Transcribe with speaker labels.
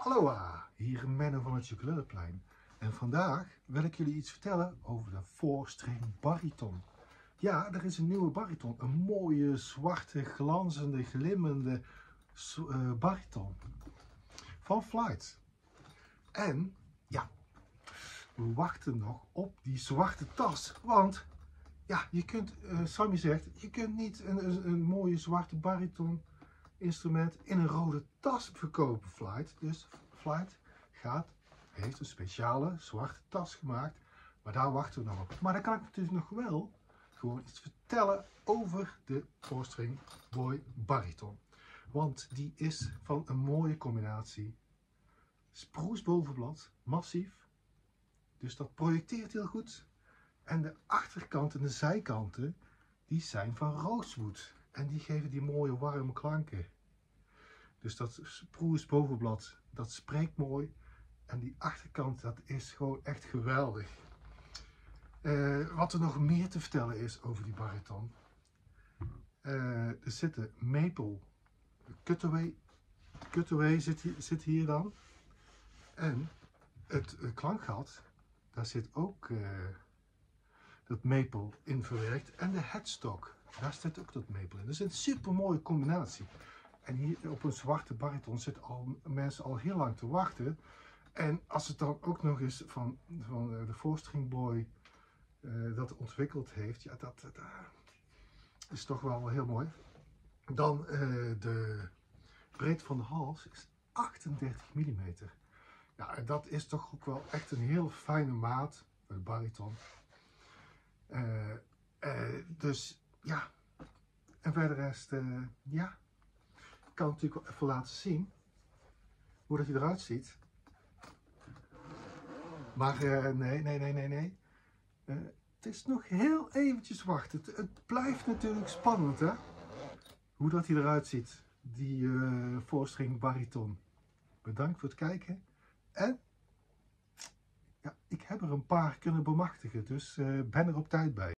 Speaker 1: Aloha, hier Menno van het Ukulelleplein. En vandaag wil ik jullie iets vertellen over de 4-string bariton. Ja, er is een nieuwe bariton. Een mooie, zwarte, glanzende, glimmende bariton. Van Flight. En ja, we wachten nog op die zwarte tas. Want ja, je kunt, Sammy zegt, je kunt niet een mooie zwarte bariton instrument in een rode tas verkopen, Flight. Dus Flight heeft een speciale zwarte tas gemaakt, maar daar wachten we nog op. Maar dan kan ik natuurlijk nog wel gewoon iets vertellen over de 4-string boy bariton. Want die is van een mooie combinatie spruce bovenblad, massief, dus dat projecteert heel goed. En de achterkant en de zijkanten, die zijn van rosewood. En die geven die mooie warme klanken. Dus dat spruce bovenblad, dat spreekt mooi. En die achterkant, dat is gewoon echt geweldig. Wat er nog meer te vertellen is over die bariton. Er zitten maple, cutaway zit hier dan. En het klankgat, daar zit ook dat maple in verwerkt. En de headstock, daar zit ook dat maple in. Dat is een super mooie combinatie. En hier op een zwarte bariton zitten mensen al heel lang te wachten. En als het dan ook nog eens van de 4-string boy dat ontwikkeld heeft, ja, dat is toch wel heel mooi. Dan de breedte van de hals is 38 mm. Ja, en dat is toch ook wel echt een heel fijne maat voor de bariton. Dus ja, en verder rest, ja, ik kan het natuurlijk wel even laten zien hoe dat hij eruit ziet. Maar nee. Het is nog heel eventjes wachten. Het blijft natuurlijk spannend, hè? Hoe dat hij eruit ziet, die 4-string bariton. Bedankt voor het kijken. En ja, ik heb er een paar kunnen bemachtigen, dus ben er op tijd bij.